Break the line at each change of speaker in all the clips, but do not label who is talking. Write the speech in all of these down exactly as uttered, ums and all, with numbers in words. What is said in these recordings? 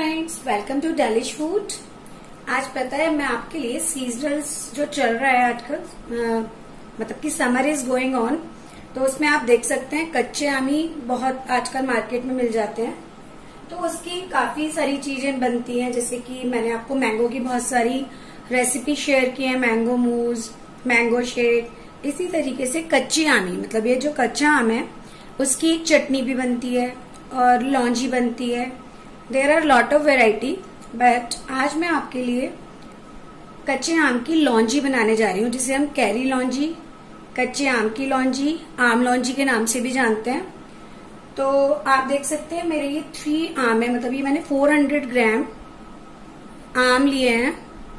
Friends, welcome to Delish food. आज पता है मैं आपके लिए सीजनल्स जो चल रहा है आजकल, मतलब कि समर इज गोइंग ऑन, तो उसमें आप देख सकते हैं कच्चे आमी बहुत आजकल मार्केट में मिल जाते हैं। तो उसकी काफी सारी चीजें बनती हैं, जैसे कि मैंने आपको मैंगो की बहुत सारी रेसिपी शेयर की है, मैंगो मूज, मैंगो शेक। इसी तरीके से कच्ची आमी, मतलब ये जो कच्चा आम है उसकी चटनी भी बनती है और लौंजी बनती है। There are lot of variety, but आज मैं आपके लिए कच्चे आम की लौंजी बनाने जा रही हूँ, जिसे हम कैरी लौंजी, कच्चे आम की लौंजी, आम लौंजी के नाम से भी जानते हैं। तो आप देख सकते हैं मेरे ये थ्री आम है, मतलब ये मैंने चार सौ ग्राम आम लिए हैं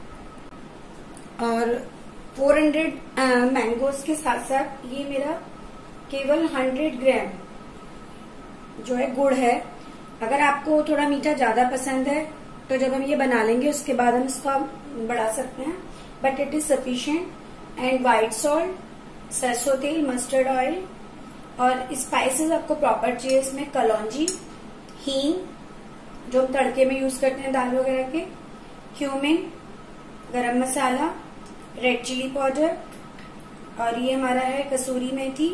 और चार सौ मैंगोज के साथ साथ ये मेरा केवल सौ ग्राम जो है गुड़ है। अगर आपको थोड़ा मीठा ज्यादा पसंद है तो जब हम ये बना लेंगे उसके बाद हम इसको बढ़ा सकते हैं, but it is sufficient. And white salt, सरसों तेल, मस्टर्ड ऑयल और स्पाइसेस आपको प्रॉपर चाहिए इसमें। कलौंजी, हींग जो हम तड़के में यूज करते हैं दाल वगैरह के, क्यूमिन, गरम मसाला, रेड चिली पाउडर और ये हमारा है कसूरी मेथी,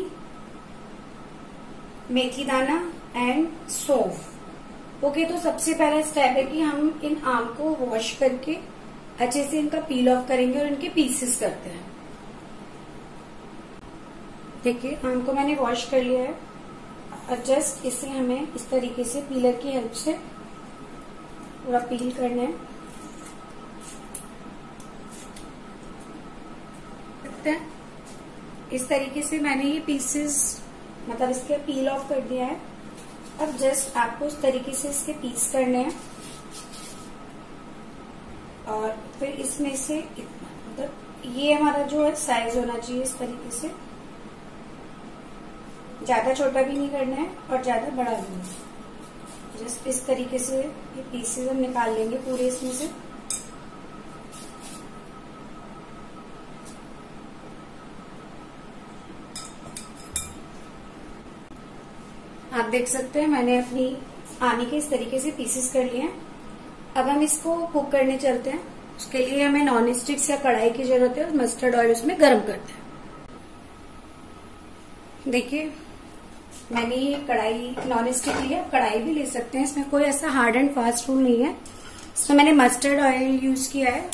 मेथी दाना एंड सौंफ। ओके, तो सबसे पहला स्टेप है कि हम इन आम को वॉश करके अच्छे से इनका पील ऑफ करेंगे और इनके पीसेस करते हैं। देखिए, आम को मैंने वॉश कर लिया है और जस्ट इसे हमें इस तरीके से पीलर की हेल्प से पूरा पील करना है। इस तरीके से मैंने ये पीसेस, मतलब इसके पील ऑफ कर दिया है। अब जस्ट आपको इस तरीके से इसके पीस करने हैं और फिर इसमें से मतलब ये हमारा जो है साइज होना चाहिए इस तरीके से, ज्यादा छोटा भी नहीं करना है और ज्यादा बड़ा भी नहीं। जस्ट इस तरीके से ये पीसेस हम निकाल लेंगे पूरे इसमें से। आप देख सकते हैं मैंने अपनी आमी के इस तरीके से पीसेस कर लिए हैं। अब हम इसको कुक करने चलते हैं। उसके लिए हमें नॉन स्टिक्स या कढ़ाई की जरूरत है और मस्टर्ड ऑयल उसमें गर्म करते हैं। देखिए, मैंने ये कढ़ाई नॉन स्टिक लिया, कढ़ाई भी ले सकते हैं, इसमें कोई ऐसा हार्ड एंड फास्ट रूल नहीं है। इसमें मैंने मस्टर्ड ऑयल यूज किया है।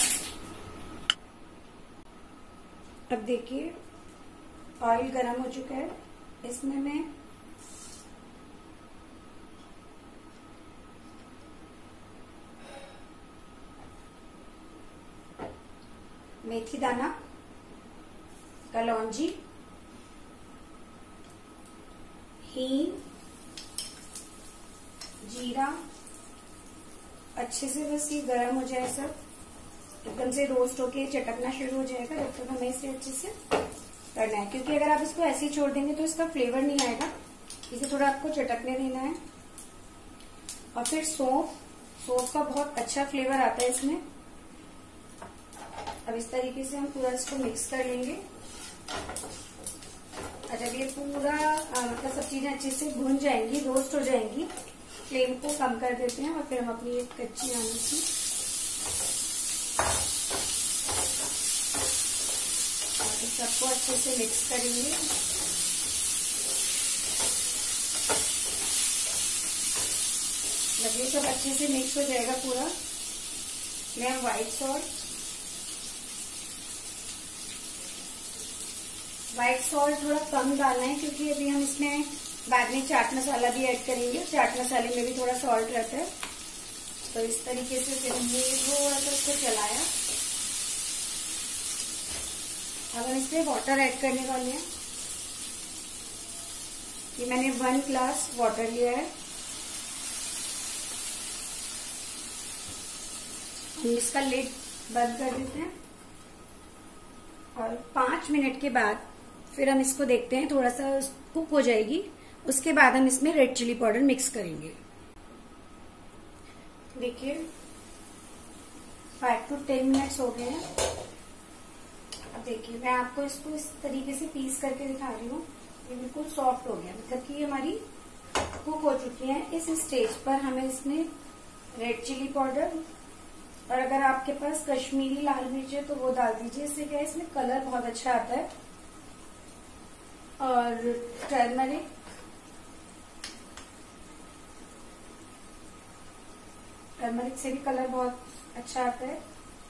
अब देखिए ऑयल गर्म हो चुका है, इसमें मैं मेथी दाना, कलौंजी, हींग, जीरा, अच्छे से बस ये गर्म हो जाए, सब एकदम से रोस्ट होके चटकना शुरू हो जाएगा, जब तक हमें इसे अच्छे से करना है। क्योंकि अगर आप इसको ऐसे ही छोड़ देंगे तो इसका फ्लेवर नहीं आएगा, इसे थोड़ा आपको चटकने देना है। और फिर सौंफ, सौंफ का बहुत अच्छा फ्लेवर आता है इसमें। अब इस तरीके से हम पूरा इसको मिक्स कर लेंगे और जब ये पूरा मतलब सब चीजें अच्छे से भून जाएंगी, रोस्ट हो जाएंगी, फ्लेम को कम कर देते हैं और फिर हम अपनी एक कच्ची आमी की और इस सबको अच्छे से मिक्स करेंगे। जब ये सब अच्छे से मिक्स हो जाएगा पूरा, मैं हम व्हाइट सॉल्ट व्हाइट सॉल्ट थोड़ा कम डालना है, क्योंकि अभी हम इसमें बाद में चाट मसाला भी ऐड करेंगे। चाट मसाले में भी थोड़ा सॉल्ट रहता है। तो इस तरीके से फिर हमने थोड़ा सा इसको चलाया। अब हम इसमें वाटर ऐड करने वाले हैं। ये मैंने वन ग्लास वाटर लिया है। हम इसका लिड बंद कर देते हैं और पांच मिनट के बाद फिर हम इसको देखते हैं, थोड़ा सा कुक हो जाएगी। उसके बाद हम इसमें रेड चिली पाउडर मिक्स करेंगे। देखिए, फाइव टू टेन मिनट्स हो गए हैं। अब देखिए, मैं आपको इसको इस तरीके से पीस करके दिखा रही हूँ। ये बिल्कुल सॉफ्ट हो गया, मतलब कि ये हमारी कुक हो चुकी है। इस स्टेज पर हमें इसमें रेड चिली पाउडर, और अगर आपके पास कश्मीरी लाल मिर्च है तो वो डाल दीजिए, इससे क्या है इसमें कलर बहुत अच्छा आता है। और टर्मरिक, टर्मरिक से भी कलर बहुत अच्छा आता है।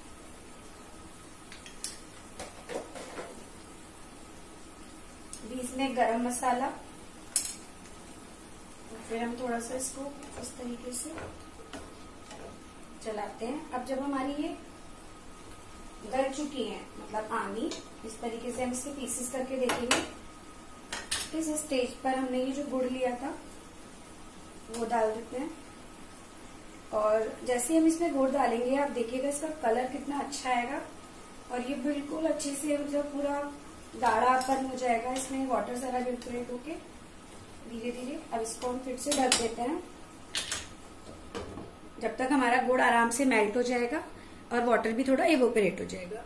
बीच में गरम मसाला, फिर हम थोड़ा सा इसको इस तरीके से चलाते हैं। अब जब हमारी ये गल चुकी है, मतलब आमी, इस तरीके से हम इसके पीसेस करके देखेंगे। इस स्टेज पर हमने ये जो गुड़ लिया था वो डाल देते हैं, और जैसे ही हम इसमें गुड़ डालेंगे आप देखिएगा इसका कलर कितना अच्छा आएगा, और ये बिल्कुल अच्छे से मतलब पूरा गाढ़ापन हो जाएगा, इसमें वाटर सारा इवेपोरेट होके धीरे धीरे। अब इसको हम फिर से ढक देते हैं जब तक हमारा गुड़ आराम से मेल्ट हो जाएगा और वाटर भी थोड़ा इवेपोरेट हो जाएगा।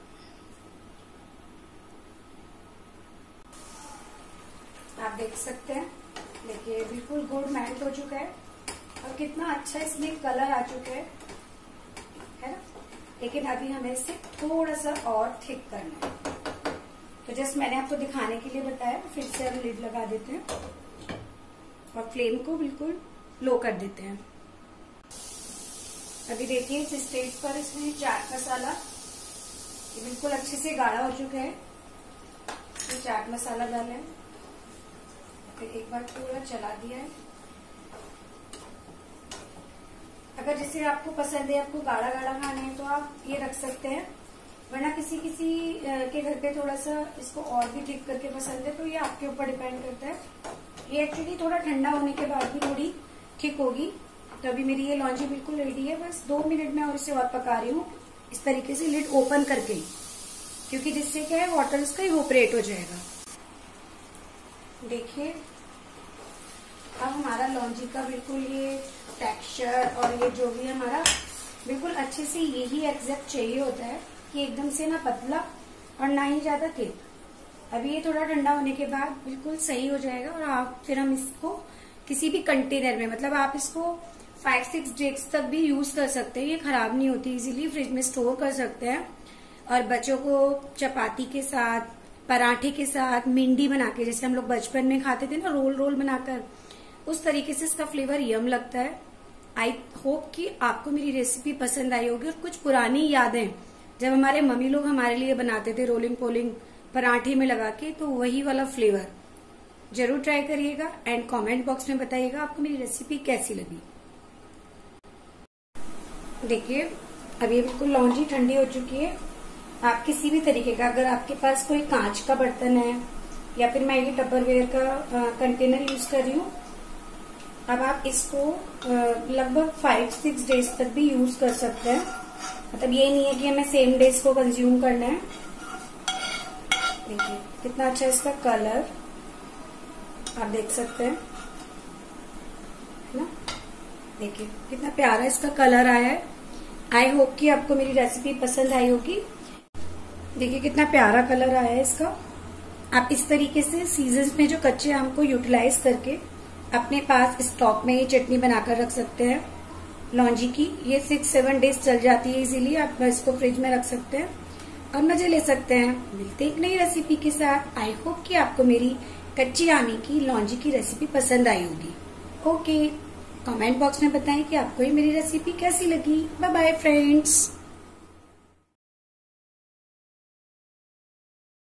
आप देख सकते हैं, देखिए बिल्कुल गुड़ मेल्ट हो चुका है और कितना अच्छा इसमें कलर आ चुका है, है ना। लेकिन अभी हमें इसे थोड़ा सा और थिक करना है, तो जस्ट मैंने आपको दिखाने के लिए बताया। फिर से हम लिड लगा देते हैं और फ्लेम को बिल्कुल लो कर देते हैं। अभी देखिए इस स्टेज पर इसमें चाट मसाला ये बिल्कुल अच्छे से गाढ़ा हो चुका है, तो चाट मसाला डाला है, फिर एक बार पूरा चला दिया है। अगर जैसे आपको पसंद है, आपको गाढ़ा गाढ़ा खाना है तो आप ये रख सकते हैं, वरना किसी किसी के घर पे थोड़ा सा इसको और भी ठीक करके पसंद है, तो ये आपके ऊपर डिपेंड करता है। ये एक्चुअली थोड़ा ठंडा होने के बाद भी थोड़ी ठीक होगी। तो अभी मेरी ये लौंजी बिल्कुल रेडी है, बस दो मिनट में और इसे और पका रही हूँ इस तरीके से लिड ओपन करके, क्योंकि जिससे क्या है वाटर इसका इवेपोरेट हो जाएगा। देखिए अब हमारा लौंजी का बिल्कुल ये टेक्सचर और ये जो भी हमारा बिल्कुल अच्छे से यही एग्जैक्ट चाहिए होता है कि एकदम से ना पतला और ना ही ज्यादा थिक। अभी ये थोड़ा ठंडा होने के बाद बिल्कुल सही हो जाएगा, और आप फिर हम इसको किसी भी कंटेनर में, मतलब आप इसको फाइव सिक्स डेज तक भी यूज कर सकते हैं, ये खराब नहीं होती, इजीली फ्रिज में स्टोर कर सकते हैं। और बच्चों को चपाती के साथ, पराठे के साथ मिंडी बना के, जैसे हम लोग बचपन में खाते थे ना रोल रोल बनाकर, उस तरीके से इसका फ्लेवर यम लगता है। आई होप कि आपको मेरी रेसिपी पसंद आई होगी, और कुछ पुरानी यादें जब हमारे मम्मी लोग हमारे लिए बनाते थे रोलिंग पोलिंग पराठे में लगा के, तो वही वाला फ्लेवर जरूर ट्राई करिएगा एंड कमेंट बॉक्स में बताइएगा आपको मेरी रेसिपी कैसी लगी। देखिए अब ये बिल्कुल लौंजी ठंडी हो चुकी है। आप किसी भी तरीके का, अगर आपके पास कोई कांच का बर्तन है या फिर मैं ये टपरवेयर का कंटेनर यूज कर रही हूँ, अब आप इसको लगभग फाइव सिक्स डेज तक भी यूज कर सकते हैं। मतलब ये नहीं है कि हमें सेम डेज को कंज्यूम करना है। देखिए कितना अच्छा इसका कलर आप देख सकते हैं, है ना। देखिए कितना प्यारा इसका कलर आया है। आई होप कि आपको मेरी रेसिपी पसंद आई होगी। देखिए कितना प्यारा कलर आया है इसका। आप इस तरीके से सीजन्स में जो कच्चे आम को यूटिलाइज करके अपने पास स्टॉक में ये चटनी बनाकर रख सकते हैं लौंजी की। ये सिक्स सेवन डेज चल जाती है इजीली। आप इसको फ्रिज में रख सकते हैं और मजे ले सकते हैं। मिलते हैं एक नई रेसिपी के साथ। आई होप कि आपको मेरी कच्ची आमी की लौंजी की रेसिपी पसंद आई होगी। ओके, कमेंट बॉक्स में बताएं कि आपको ये मेरी रेसिपी कैसी लगी। Bye bye friends.